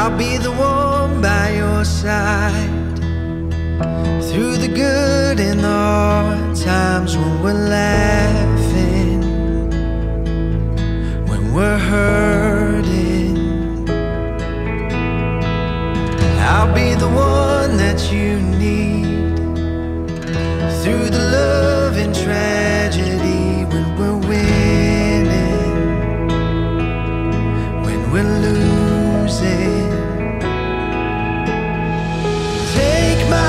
I'll be the one by your side through the good and the hard times, when we're laughing, when we're hurting. I'll be the one that you need through the love and tragedy, when we're winning, when we're losing. Take my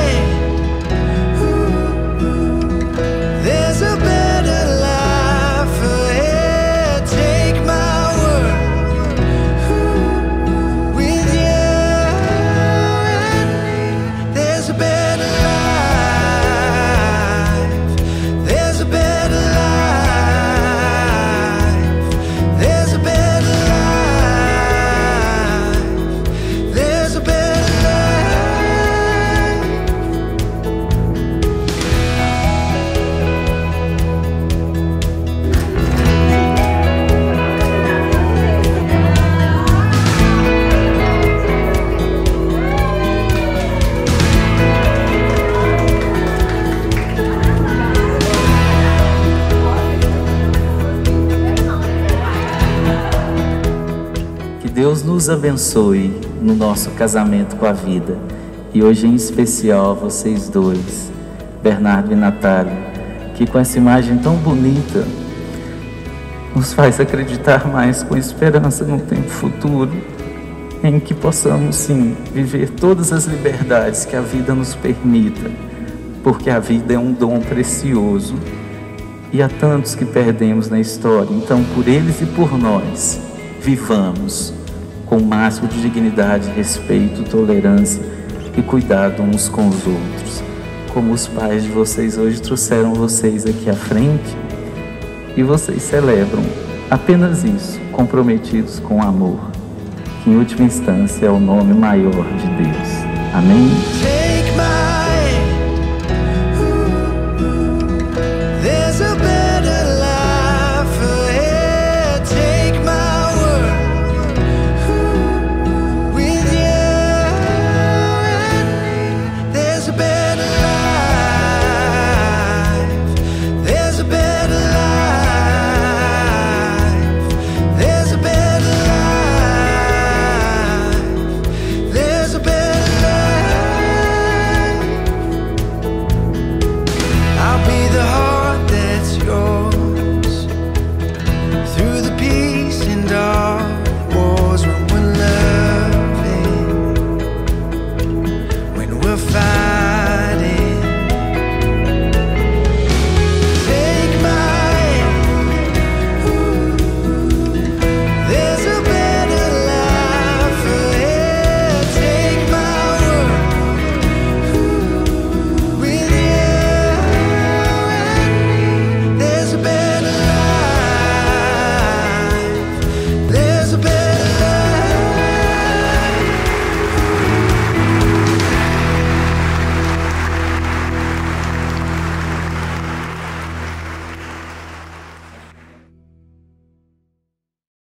Deus nos abençoe no nosso casamento com a vida. E hoje em especial vocês dois, Bernardo e Natália, que com essa imagem tão bonita nos faz acreditar mais com esperança no tempo futuro, em que possamos sim viver todas as liberdades que a vida nos permita, porque a vida é um dom precioso e há tantos que perdemos na história. Então, por eles e por nós, vivamos com o máximo de dignidade, respeito, tolerância e cuidado uns com os outros. Como os pais de vocês hoje trouxeram vocês aqui à frente, e vocês celebram apenas isso, comprometidos com amor, que em última instância é o nome maior de Deus. Amém?